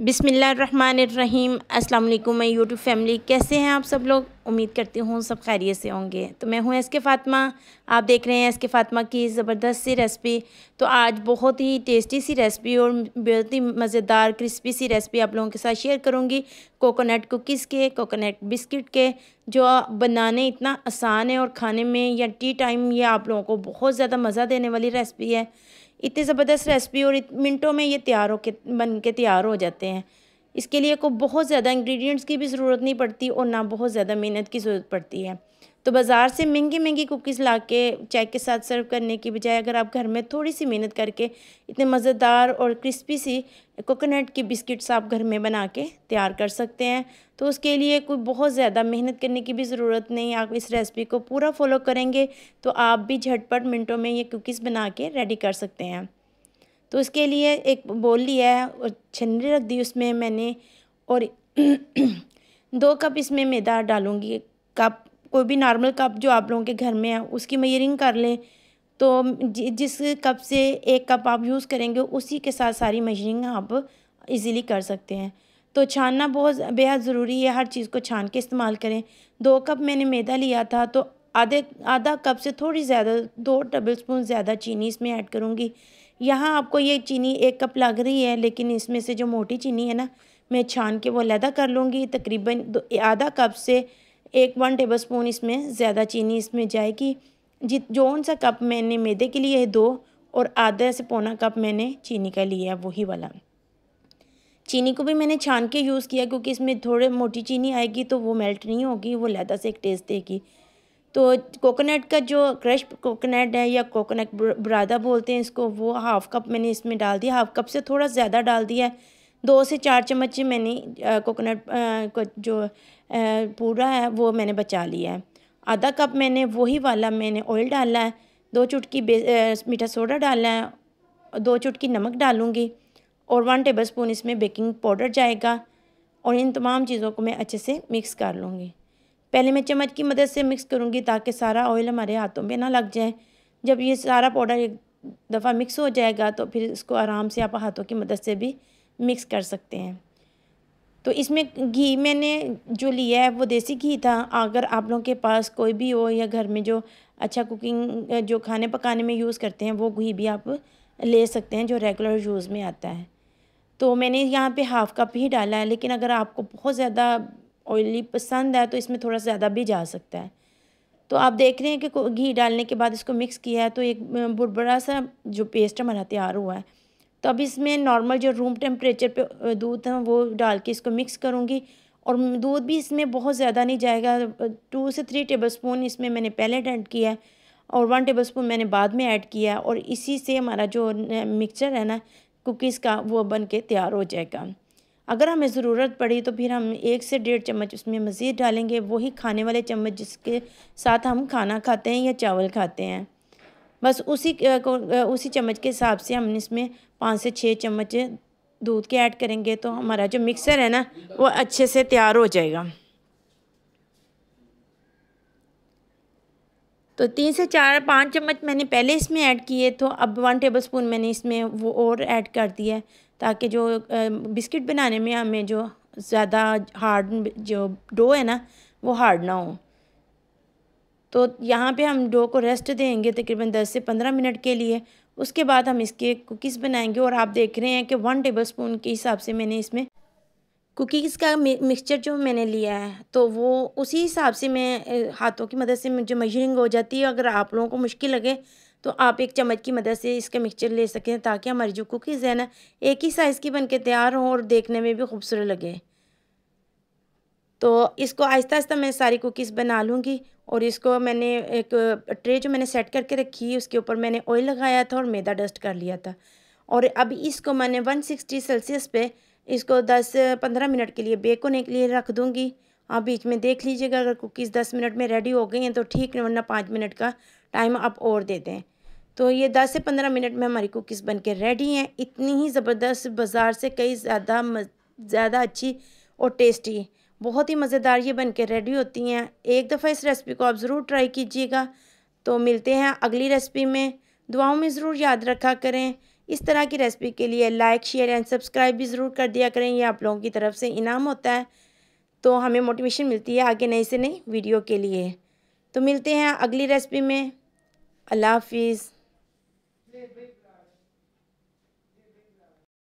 बिस्मिल्लाहिर्रहमानिर्रहीम। अस्सलाम वालेकुम मैं यूट्यूब फैमिली, कैसे हैं आप सब लोग। उम्मीद करती हूँ सब खैरियत से होंगे। तो मैं हूँ एसके फ़ातिमा, आप देख रहे हैं एसके फ़ातिमा की ज़बरदस्त सी रेसिपी। तो आज बहुत ही टेस्टी सी रेसिपी और बहुत ही मज़ेदार क्रिस्पी सी रेसिपी आप लोगों के साथ शेयर करूँगी। कोकोनट कुकीज़ के, कोकोनट बिस्किट के, जो बनाने इतना आसान है और खाने में या टी टाइम ये आप लोगों को बहुत ज़्यादा मज़ा देने वाली रेसिपी है। इतनी ज़बरदस्त रेसिपी और मिनटों में ये बन के तैयार हो जाते हैं। इसके लिए को बहुत ज़्यादा इंग्रेडिएंट्स की भी ज़रूरत नहीं पड़ती और ना बहुत ज़्यादा मेहनत की ज़रूरत पड़ती है। तो बाज़ार से महंगी महंगी कुकीज़ ला के चाय के साथ सर्व करने की बजाय अगर आप घर में थोड़ी सी मेहनत करके इतने मज़ेदार और क्रिस्पी सी कोकोनट की बिस्किट्स आप घर में बना के तैयार कर सकते हैं। तो उसके लिए कोई बहुत ज़्यादा मेहनत करने की भी ज़रूरत नहीं। आप इस रेसिपी को पूरा फॉलो करेंगे तो आप भी झटपट मिनटों में ये कुकीज़ बना के रेडी कर सकते हैं। तो इसके लिए एक बोल लिया है और छन्नी रख दी उसमें मैंने, और 2 कप इसमें मैदा डालूँगी। कप कोई भी नॉर्मल कप जो आप लोगों के घर में है उसकी मेजरिंग कर लें। तो जिस कप से 1 कप आप यूज़ करेंगे उसी के साथ सारी मेजरिंग आप इजीली कर सकते हैं। तो छानना बहुत बेहद ज़रूरी है, हर चीज़ को छान के इस्तेमाल करें। 2 कप मैंने मैदा लिया था तो आधा कप से थोड़ी ज़्यादा 2 टेबल स्पून ज़्यादा चीनी इसमें ऐड करूँगी। यहाँ आपको ये चीनी 1 कप लग रही है, लेकिन इसमें से जो मोटी चीनी है ना, मैं छान के वो अलहदा कर लूँगी। तकरीबन आधा कप से 1 टेबल स्पून इसमें ज़्यादा चीनी इसमें जाएगी। जौन सा कप मैंने मैदे के लिए है 2 और आधा से पौना कप मैंने चीनी का लिया है, वही वाला। चीनी को भी मैंने छान के यूज़ किया क्योंकि इसमें थोड़े मोटी चीनी आएगी तो वो मेल्ट नहीं होगी, वो अलहदा से एक टेस्ट देगी। तो कोकोनट का जो क्रश कोकोनट है या कोकोनट बुरादा बोलते हैं इसको, वो हाफ़ कप मैंने इसमें डाल दिया। हाफ़ कप से थोड़ा ज़्यादा डाल दिया है। 2 से 4 चम्मच मैंने कोकोनट को जो पूरा है वो मैंने बचा लिया है। आधा कप मैंने वही वाला मैंने ऑयल डाला है। 2 चुटकी मीठा सोडा डालना है, 2 चुटकी नमक डालूँगी और 1 टेबल स्पून इसमें बेकिंग पाउडर जाएगा। और इन तमाम चीज़ों को मैं अच्छे से मिक्स कर लूँगी। पहले मैं चम्मच की मदद से मिक्स करूँगी ताकि सारा ऑयल हमारे हाथों में ना लग जाए। जब ये सारा पाउडर एक दफ़ा मिक्स हो जाएगा तो फिर इसको आराम से आप हाथों की मदद से भी मिक्स कर सकते हैं। तो इसमें घी मैंने जो लिया है वो देसी घी था। अगर आप लोगों के पास कोई भी हो या घर में जो अच्छा कुकिंग जो खाने पकाने में यूज़ करते हैं वो घी भी आप ले सकते हैं जो रेगुलर यूज़ में आता है। तो मैंने यहाँ पे हाफ़ कप ही डाला है, लेकिन अगर आपको बहुत ज़्यादा ऑयली पसंद है तो इसमें थोड़ा ज़्यादा भी जा सकता है। तो आप देख रहे हैं कि घी डालने के बाद इसको मिक्स किया है तो एक बुरबुरा सा जो पेस्ट हमारा तैयार हुआ है। तो अब इसमें नॉर्मल जो रूम टेम्परेचर पे दूध है वो डाल के इसको मिक्स करूँगी। और दूध भी इसमें बहुत ज़्यादा नहीं जाएगा। 2 से 3 टेबल स्पून इसमें मैंने पहले ऐड किया है और 1 टेबल स्पून मैंने बाद में ऐड किया, और इसी से हमारा जो मिक्सचर है ना कुकीज़ का वो बन के तैयार हो जाएगा। अगर हमें ज़रूरत पड़ी तो फिर हम 1 से 1.5 चम्मच उसमें मज़ीद डालेंगे, वही खाने वाले चम्मच जिसके साथ हम खाना खाते हैं या चावल खाते हैं। बस उसी चम्मच के हिसाब से हम इसमें 5 से 6 चम्मच दूध के ऐड करेंगे तो हमारा जो मिक्सर है ना वो अच्छे से तैयार हो जाएगा। तो 3 से 4-5 चम्मच मैंने पहले इसमें ऐड किए, तो अब 1 टेबल स्पून मैंने इसमें वो और ऐड कर दिया है ताकि जो बिस्किट बनाने में हमें जो ज़्यादा हार्ड जो डो है ना वो हार्ड ना हो। तो यहाँ पे हम डो को रेस्ट देंगे तकरीबन 10 से 15 मिनट के लिए। उसके बाद हम इसके कुकीज़ बनाएंगे और आप देख रहे हैं कि 1 टेबल स्पून के हिसाब से मैंने इसमें कुकीज़ का मिक्सचर जो मैंने लिया है तो वो उसी हिसाब से मैं हाथों की मदद से जो मेजरिंग हो जाती है। अगर आप लोगों को मुश्किल लगे तो आप 1 चम्मच की मदद से इसका मिक्सचर ले सकें ताकि हमारी जो कुकीज़ है ना एक ही साइज़ की बन के तैयार हों और देखने में भी खूबसूरत लगे। तो इसको आहिस्ता-आहिस्ता मैं सारी कुकीज़ बना लूँगी। और इसको मैंने एक ट्रे जो मैंने सेट करके रखी है उसके ऊपर मैंने ऑयल लगाया था और मैदा डस्ट कर लिया था। और अब इसको मैंने 160 सेल्सियस पे इसको 10-15 मिनट के लिए बेक होने के लिए रख दूँगी। आप बीच में देख लीजिएगा, अगर कुकीज़ 10 मिनट में रेडी हो गई हैं तो ठीक है, वरना 5 मिनट का टाइम आप और दे दें। तो ये 10 से 15 मिनट में हमारी कुकीज़ बन के रेडी हैं। इतनी ही ज़बरदस्त, बाज़ार से कई ज़्यादा अच्छी और टेस्टी, बहुत ही मज़ेदार ये बन के रेडी होती हैं। एक दफ़ा इस रेसिपी को आप ज़रूर ट्राई कीजिएगा। तो मिलते हैं अगली रेसिपी में। दुआओं में ज़रूर याद रखा करें। इस तरह की रेसिपी के लिए लाइक, शेयर एंड सब्सक्राइब भी ज़रूर कर दिया करें। ये आप लोगों की तरफ से इनाम होता है, तो हमें मोटिवेशन मिलती है आगे नई से नई वीडियो के लिए। तो मिलते हैं अगली रेसिपी में। अल्लाह हाफिज़।